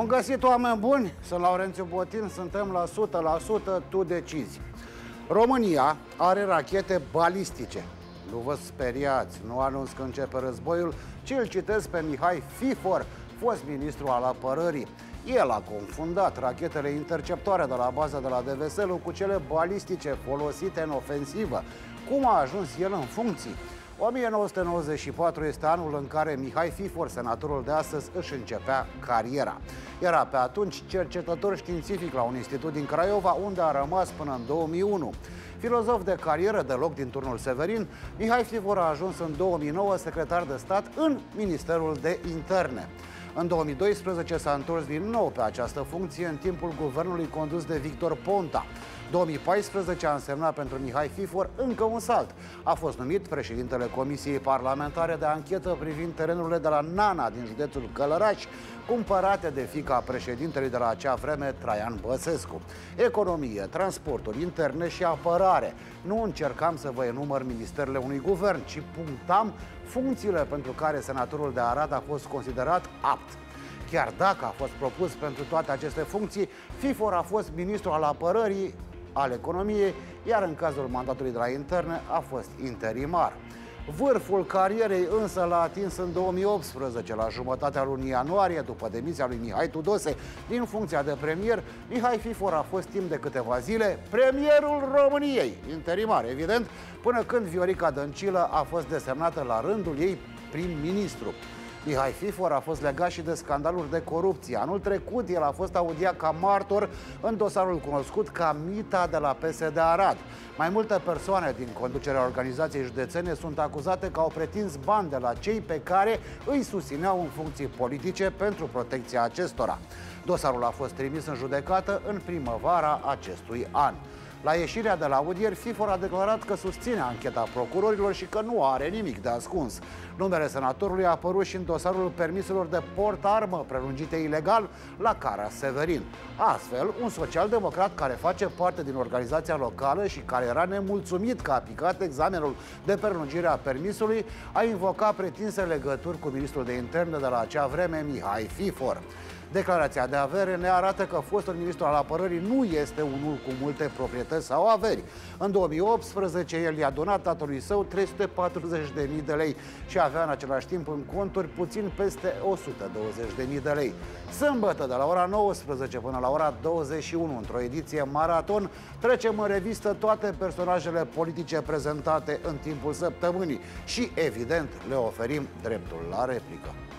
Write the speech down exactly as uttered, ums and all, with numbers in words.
Bun găsit, oameni buni! Sunt Laurențiu Botin, suntem la o sută la sută, tu decizi. România are rachete balistice. Nu vă speriați, nu anunț că începe războiul, ci îl citesc pe Mihai Fifor, fost ministru al apărării. El a confundat rachetele interceptoare de la baza de la Deveselu cu cele balistice folosite în ofensivă. Cum a ajuns el în funcții? o mie nouă sute nouăzeci și patru este anul în care Mihai Fifor, senatorul de astăzi, își începea cariera. Era pe atunci cercetător științific la un institut din Craiova, unde a rămas până în două mii unu. Filozof de carieră deloc din turnul Severin, Mihai Fifor a ajuns în două mii nouă secretar de stat în Ministerul de Interne. În două mii doisprezece s-a întors din nou pe această funcție în timpul guvernului condus de Victor Ponta. două mii paisprezece a însemnat pentru Mihai Fifor încă un salt. A fost numit președintele Comisiei Parlamentare de Anchetă privind terenurile de la Nana din județul Călăraș, cumpărate de fiica președintelui de la acea vreme, Traian Băsescu. Economie, transporturi, interne și apărare. Nu încercam să vă enumăr ministerele unui guvern, ci punctam funcțiile pentru care senatorul de Arad a fost considerat apt. Chiar dacă a fost propus pentru toate aceste funcții, Fifor a fost ministru al apărării, al economiei, iar în cazul mandatului de la interne a fost interimar. Vârful carierei însă l-a atins în două mii optsprezece, la jumătatea lunii ianuarie, după demisia lui Mihai Tudose din funcția de premier. Mihai Fifor a fost timp de câteva zile premierul României, interimar evident, până când Viorica Dăncilă a fost desemnată la rândul ei prim-ministru. Mihai Fifor a fost legat și de scandaluri de corupție. Anul trecut el a fost audiat ca martor în dosarul cunoscut ca mita de la P S D Arad. Mai multe persoane din conducerea organizației județene sunt acuzate că au pretins bani de la cei pe care îi susțineau în funcții politice pentru protecția acestora. Dosarul a fost trimis în judecată în primăvara acestui an. La ieșirea de la audieri, Fifor a declarat că susține ancheta procurorilor și că nu are nimic de ascuns. Numele senatorului a apărut și în dosarul permiselor de port-armă prelungite ilegal la Cara Severin. Astfel, un social-democrat care face parte din organizația locală și care era nemulțumit că a picat examenul de prelungire a permisului, a invocat pretinse legături cu ministrul de interne de la acea vreme, Mihai Fifor. Declarația de avere ne arată că fostul ministru al apărării nu este unul cu multe proprietăți sau averi. În două mii optsprezece, el i-a donat tatălui său trei sute patruzeci de mii de lei și avea în același timp în conturi puțin peste o sută douăzeci de mii de lei. Sâmbătă, de la ora nouăsprezece până la ora douăzeci și unu, într-o ediție maraton, trecem în revistă toate personajele politice prezentate în timpul săptămânii și, evident, le oferim dreptul la replică.